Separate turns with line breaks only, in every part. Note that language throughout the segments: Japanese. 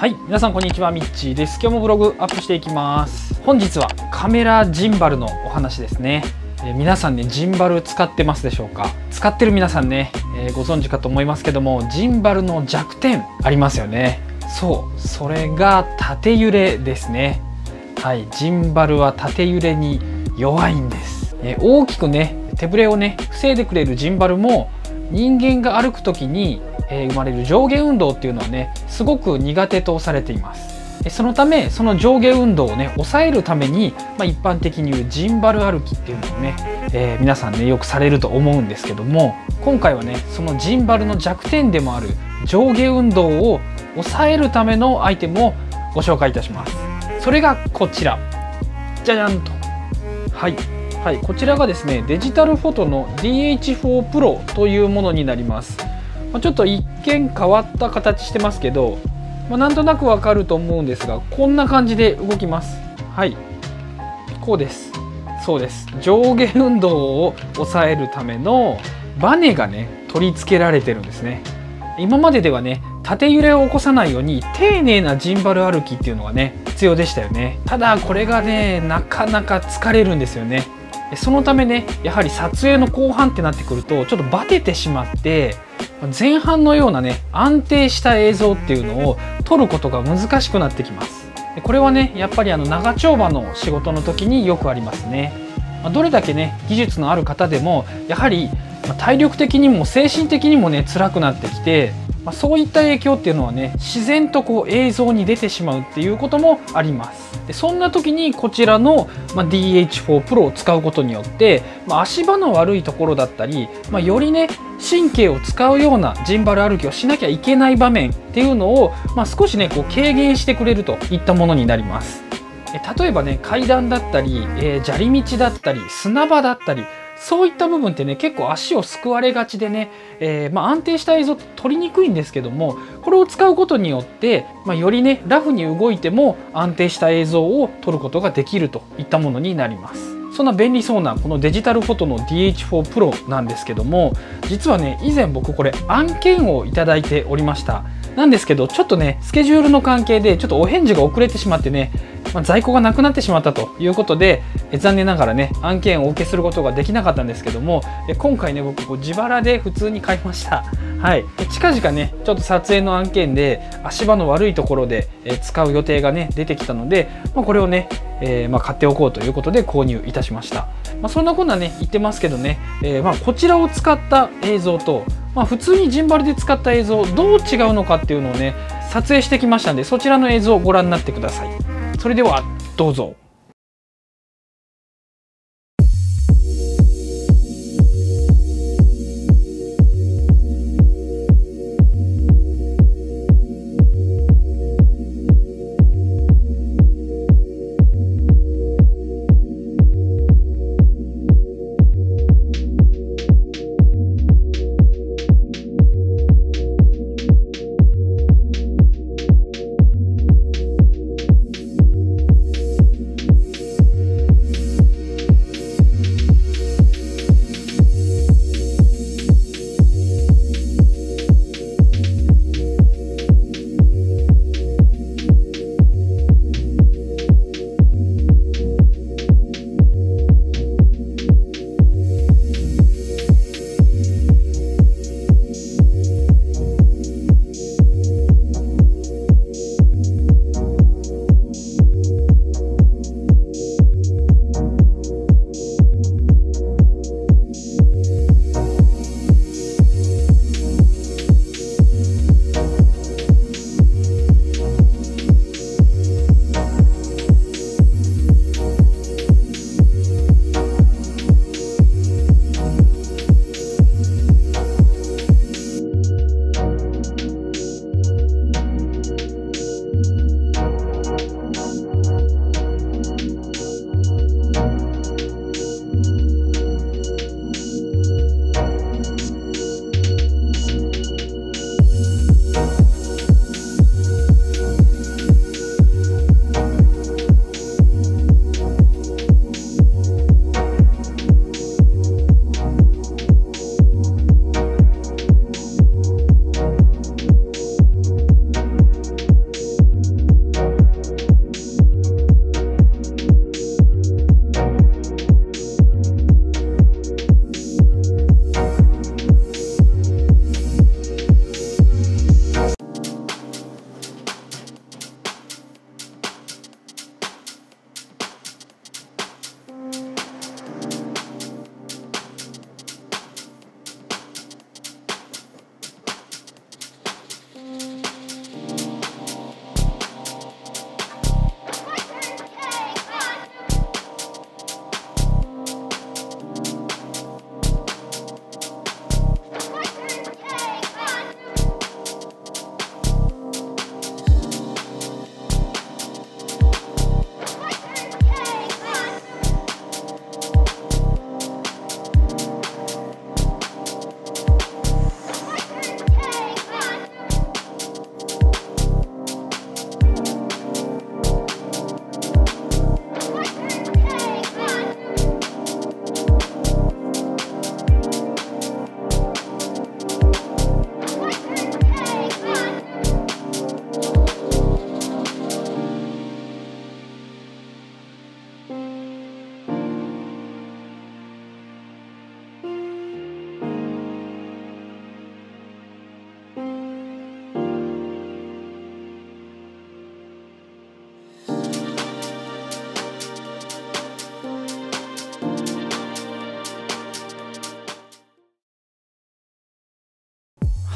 はい、皆さんこんにちは、みっちーです。今日もブログアップしていきます。本日はカメラジンバルのお話ですね。皆さんね、ジンバル使ってますでしょうか？使ってる皆さんね、ご存知かと思いますけども、ジンバルの弱点ありますよね。そう、それが縦揺れですね。はい、ジンバルは縦揺れに弱いんです。大きくね、手ぶれをね、防いでくれるジンバルも、人間が歩く時に生まれる上下運動っていうのはね、すごく苦手とされています。そのためその上下運動をね抑えるために、一般的に言うジンバル歩きっていうのをね、皆さんねよくされると思うんですけども、今回はねそのジンバルの弱点でもある上下運動を抑えるためのアイテムをご紹介いたします。それがこちら、じゃじゃんと。はい、こちらがですねデジタルフォトの DH4 Pro というものになります。ちょっと一見変わった形してますけど、なんとなくわかると思うんですが、こんな感じで動きます。はい、こうです。そうです。上下運動を抑えるためのバネがね取り付けられてるんですね。今までではね縦揺れを起こさないように丁寧なジンバル歩きっていうのがね必要でしたよね。ただこれがねなかなか疲れるんですよね。そのためねやはり撮影の後半ってなってくるとちょっとバテてしまって、前半のようなね安定した映像っていうのを撮ることが難しくなってきます。これはねやっぱり長丁場の仕事の時によくありますね。どれだけね技術のある方でもやはり体力的にも精神的にもね辛くなってきて、そういった影響っていうのはね自然とこう映像に出てしまうっていうこともあります。でそんな時にこちらの DH4 Pro を使うことによって、足場の悪いところだったり、よりね神経を使うようなジンバル歩きをしなきゃいけない場面っていうのを、少しねこう軽減してくれるといったものになります。例えばね階段だったり、砂利道だったり砂場だったり、そういった部分ってね結構足をすくわれがちでね、安定した映像撮りにくいんですけども、これを使うことによって、よりねラフに動いても安定した映像を撮ることができるといったものになります。そんな便利そうなこのデジタルフォトの DH4 Pro なんですけども、実はね以前僕これ案件をいただいておりました。なんですけどちょっとねスケジュールの関係でちょっとお返事が遅れてしまってね、在庫がなくなってしまったということで、残念ながらね案件をお受けすることができなかったんですけども、今回ね僕自腹で普通に買いました。はい、近々ねちょっと撮影の案件で足場の悪いところで使う予定がね出てきたので、これをね、買っておこうということで購入いたしました。そんなこんなね言ってますけどね、こちらを使った映像と、普通にジンバルで使った映像どう違うのかっていうのをね撮影してきましたんで、そちらの映像をご覧になってください。それではどうぞ。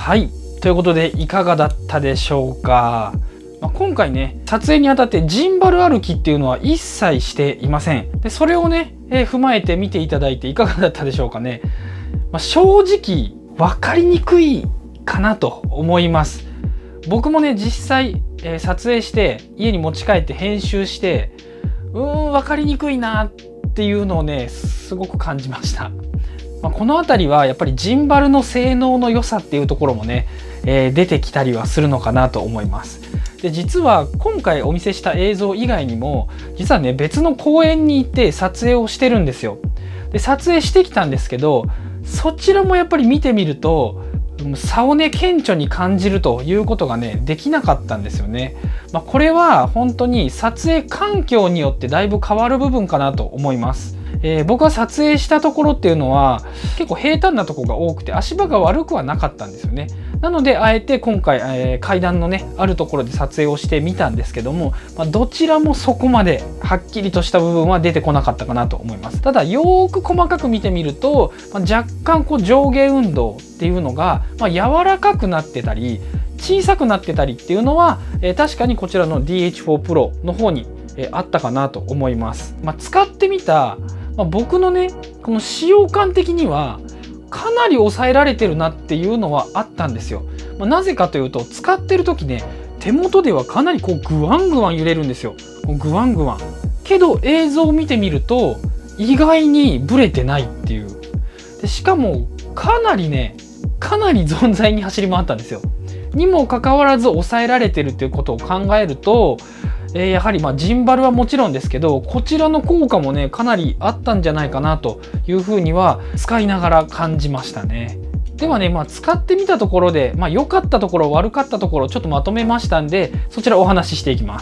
はい、ということでいかがだったでしょうか。今回ね、撮影にあたってジンバル歩きっていうのは一切していません。でそれをね、踏まえて見ていただいていかがだったでしょうかね。正直分かりにくいかなと思います。僕もね、実際、撮影して家に持ち帰って編集して分かりにくいなっていうのをね、すごく感じました。この辺りはやっぱりジンバルの性能の良さっていうところもね、出てきたりはするのかなと思います。で実は今回お見せした映像以外にも実はね、別の公園に行って撮影をしてるんですよ。で撮影してきたんですけど、そちらもやっぱり見てみると差をね顕著に感じるということがねできなかったんですよね。これは本当に撮影環境によってだいぶ変わる部分かなと思います。僕が撮影したところっていうのは結構平坦なところが多くて足場が悪くはなかったんですよね。なのであえて今回、階段のねあるところで撮影をしてみたんですけども、どちらもそこまではっきりとした部分は出てこなかったかなと思います。ただよーく細かく見てみると、若干こう上下運動っていうのが、柔らかくなってたり小さくなってたりっていうのは、確かにこちらの DH4 Pro の方に、あったかなと思います。使ってみた、僕のねこの使用感的にはかなり抑えられてるなっていうのはあったんですよ。なぜかというと使ってる時ね、手元ではかなりこうグワングワン揺れるんですよ。グワングワン。けど映像を見てみると意外にブレてないっていう。でしかもかなり存在に走り回ったんですよ。にもかかわらず抑えられてるっていうことを考えると、やはりジンバルはもちろんですけど、こちらの効果もねかなりあったんじゃないかなというふうには使いながら感じましたね。ではね、使ってみたところで良かったところ悪かったところちょっとまとめましたんで、そちらお話ししていきます。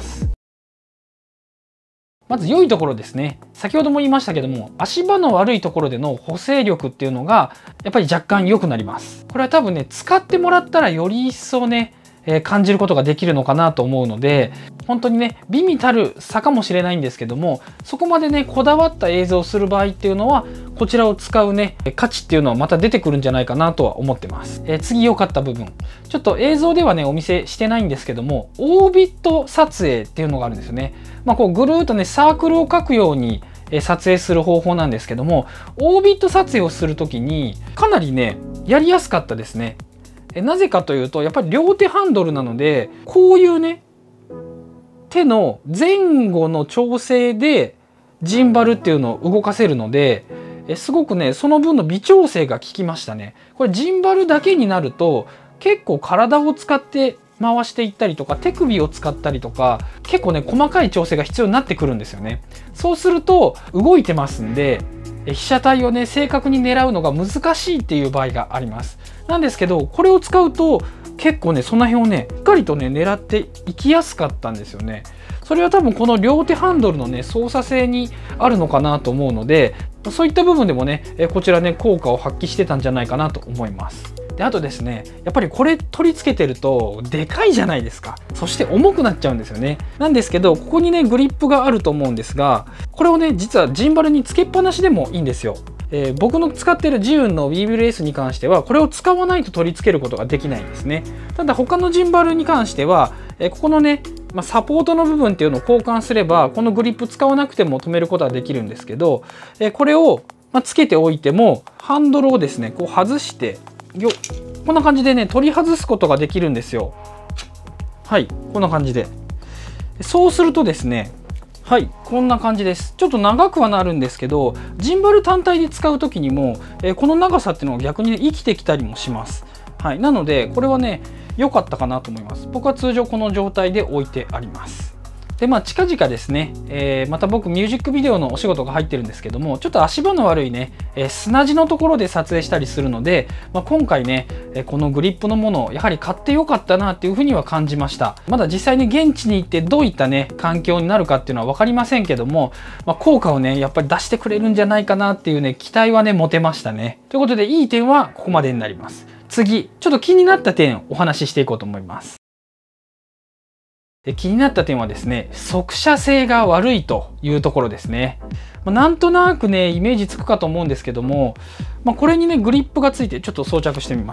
まず良いところですね。先ほども言いましたけども、足場の悪いところでの補正力っていうのがやっぱり若干良くなります。これは多分ね、使ってもらったらより一層ね感じることができるのかなと思うので、本当にね美味たる差かもしれないんですけども、そこまでねこだわった映像をする場合っていうのはこちらを使うね価値っていうのはまた出てくるんじゃないかなとは思ってます。次良かった部分、ちょっと映像ではねお見せしてないんですけども、オービット撮影っていうのがあるんですよね。こうぐるーっとねサークルを描くように撮影する方法なんですけども、オービット撮影をする時にかなりねやりやすかったですね。なぜかというとやっぱり両手ハンドルなので、こういうね手の前後の調整でジンバルっていうのを動かせるので、すごくねその分の微調整が効きましたね。これジンバルだけになると結構体を使って回していったりとか手首を使ったりとか結構ね細かい調整が必要になってくるんですよね。そうすると動いてますんで被写体をね正確に狙うのが難しいっていう場合があります。なんですけどこれを使うと結構ねその辺をねしっかりとね狙っていきやすかったんですよね。それは多分この両手ハンドルのね操作性にあるのかなと思うので、そういった部分でもねこちらね効果を発揮してたんじゃないかなと思います。であとですね、やっぱりこれ取り付けてるとでかいじゃないですか。そして重くなっちゃうんですよね。なんですけどここにねグリップがあると思うんですが、これをね実はジンバルにつけっぱなしでもいいんですよ。僕の使っているジウンの BBLS に関してはこれを使わないと取り付けることができないんですね。ただ他のジンバルに関してはここのねサポートの部分っていうのを交換すればこのグリップ使わなくても止めることができるんですけど、これをつけておいてもハンドルをですねこう外してこんな感じでね取り外すことができるんですよ。はい、こんな感じで。そうするとですね、はい、こんな感じです。ちょっと長くはなるんですけど、ジンバル単体で使う時にもこの長さっていうのが逆に、ね、生きてきたりもします。はい、なのでこれはね良かったかなと思います。僕は通常この状態で置いてあります。で近々ですね、また僕ミュージックビデオのお仕事が入ってるんですけども、ちょっと足場の悪いね、砂地のところで撮影したりするので、今回ねこのグリップのものをやはり買ってよかったなっていうふうには感じました。まだ実際に現地に行ってどういったね環境になるかっていうのは分かりませんけども、効果をねやっぱり出してくれるんじゃないかなっていうね期待はね持てましたね。ということでいい点はここまでになります。次ちょっと気になった点をお話ししていこうと思います。気になった点はですね、速射性が悪いというところですね。なんとなくねイメージつくかと思うんですけども、これにねグリップがついてちょっと装着してみます。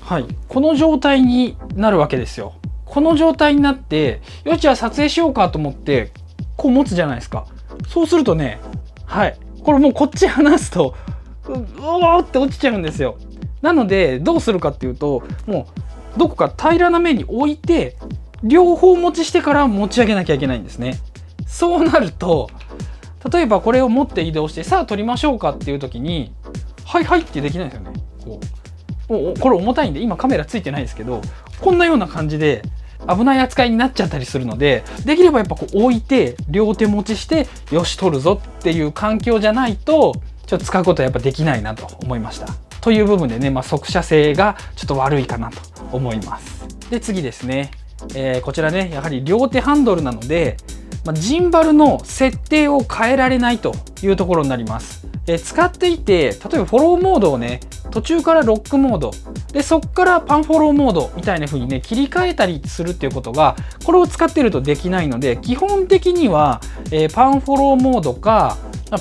はい、この状態になるわけですよ。この状態になって、よしじゃあ撮影しようかと思ってこう持つじゃないですか。そうするとね、はい、これもうこっち離すとうおーって落ちちゃうんですよ。なのでどうするかっていうと、もうどこか平らな面に置いて両方持ちしてから持ち上げなきゃいけないんですね。そうなると、例えばこれを持って移動してさあ撮りましょうかっていう時にはいはいってできないですよね。これ重たいんで今カメラついてないですけど、こんなような感じで危ない扱いになっちゃったりするので、できればやっぱこう置いて両手持ちしてよし撮るぞっていう環境じゃないとちょっと使うことはやっぱできないなと思いました。という部分でね、速射性がちょっと悪いかなと思います。で次ですね、こちらねやはり両手ハンドルなので、ジンバルの設定を変えられないというところになります。使っていて、例えばフォローモードをね途中からロックモードでそこからパンフォローモードみたいな風にね切り替えたりするっていうことがこれを使っているとできないので、基本的には、パンフォローモードか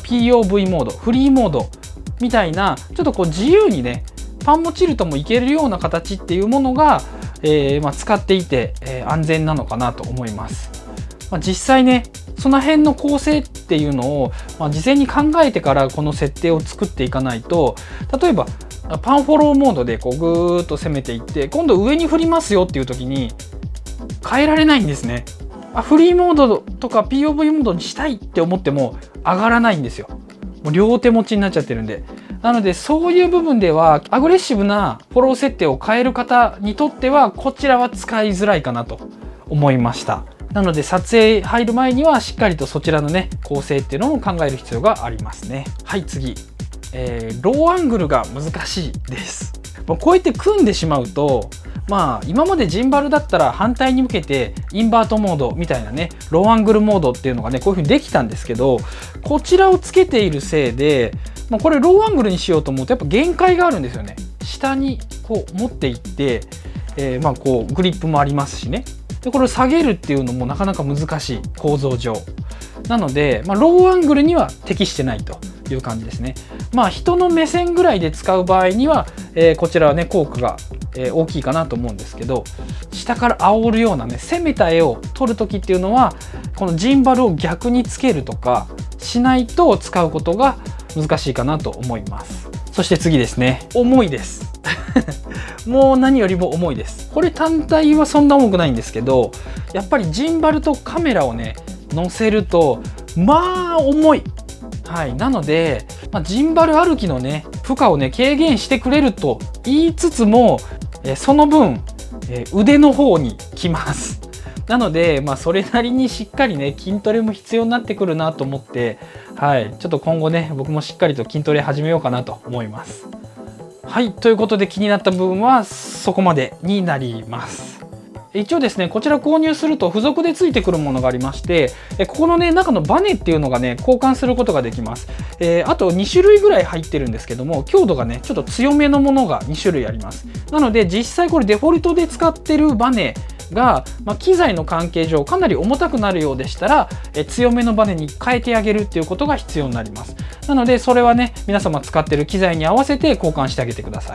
POV モード、フリーモードみたいなちょっとこう自由にねパンもチルトもいけるような形っていうものが、使っていて、安全なのかなと思います。実際ねその辺の構成っていうのを、事前に考えてからこの設定を作っていかないと、例えばパンフォローモードでこうぐーっと攻めていって今度上に振りますよっていう時に変えられないんですね。フリーモードとか POV モードにしたいって思っても上がらないんですよ。もう両手持ちになっちゃってるんで。なのでそういう部分ではアグレッシブなフォロー設定を変える方にとってはこちらは使いづらいかなと思いました。なので撮影入る前にはしっかりとそちらのね構成っていうのも考える必要がありますね。はい次、ローアングルが難しいです。こうやって組んでしまうと今までジンバルだったら反対に向けてインバートモードみたいなねローアングルモードっていうのがねこういう風にできたんですけど、こちらをつけているせいで、これローアングルにしようと思うとやっぱ限界があるんですよね。下にこう持っていって、こうグリップもありますしね。でこれを下げるっていうのもなかなか難しい構造上なので、ローアングルには適してないという感じですね。人の目線ぐらいで使う場合には、こちらはね効果が、大きいかなと思うんですけど、下から煽るようなね攻めた絵を撮る時っていうのはこのジンバルを逆につけるとかしないと使うことが難しいかなと思います。そして次ですね、重いですもう何よりも重いです。これ単体はそんな重くないんですけど、やっぱりジンバルとカメラをね乗せると重い。はい、なので、ジンバル歩きのね負荷をね軽減してくれると言いつつも、その分、腕の方にきます。なので、それなりにしっかりね筋トレも必要になってくるなと思って、はい、ちょっと今後ね僕もしっかりと筋トレ始めようかなと思います。はい、ということで気になった部分はそこまでになります。一応ですねこちら購入すると付属でついてくるものがありまして、ここのね中のバネっていうのがね交換することができます。あと2種類ぐらい入ってるんですけども、強度がねちょっと強めのものが2種類あります。なので実際これデフォルトで使ってるバネが、機材の関係上かなり重たくなるようでしたら、強めのバネに変えてあげるっていうことが必要になります。なのでそれはね皆様使ってる機材に合わせて交換してあげてください。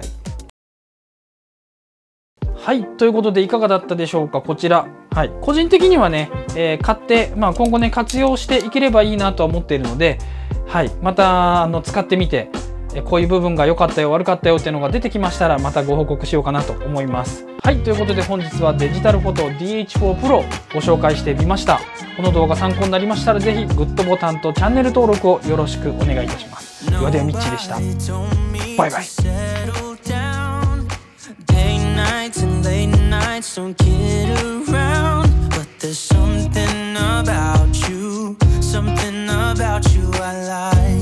はい、ということでいかがだったでしょうか。こちら、はい、個人的にはね、買って、今後ね活用していければいいなとは思っているので、はい、また使ってみてこういう部分が良かったよ悪かったよっていうのが出てきましたらまたご報告しようかなと思います。はい、ということで本日はデジタルフォト DH4 Pro ご紹介してみました。この動画参考になりましたらぜひグッドボタンとチャンネル登録をよろしくお願いいたします。岩出ミッチーでした。バイバイ。Nights and late nights don't get around, but there's something about you I like.